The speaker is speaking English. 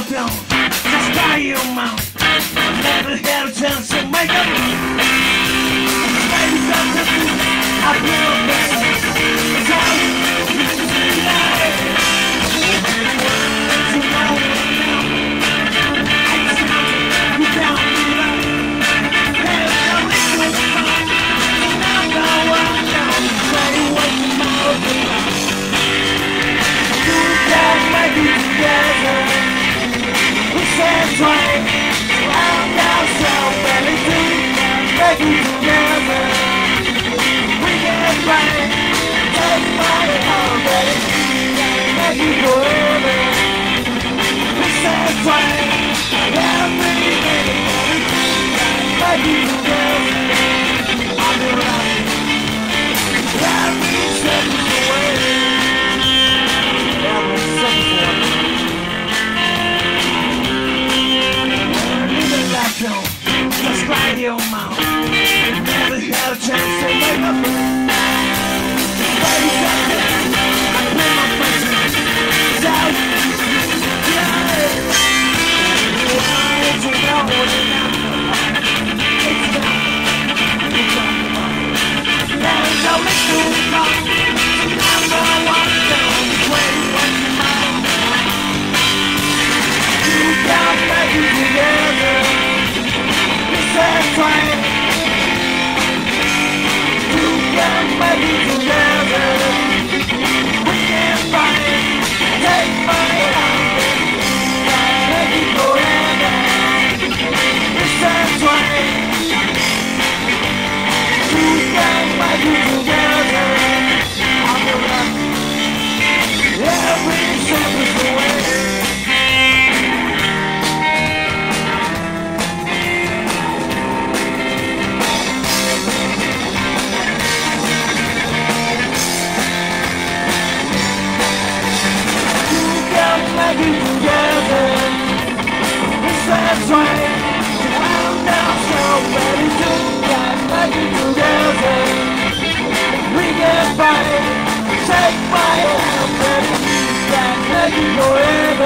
lockdown, just by your mouth. Never had a chance to make up. Maybe something I feel better. It's out. Just right your mouth. Never had a chance to make up. Baby, I put my face down. It's down. There's no mystery. I'm gonna walk down the way when you're mine. You got me together. That's right. You can make it together. We can fight. Take my hand. Make it forever. That's right. You can make it together. I'm the one. Every step is the way. Together, that's right. I'm now so ready to get back together. We can fight. Take my hand, baby. Can't make it forever.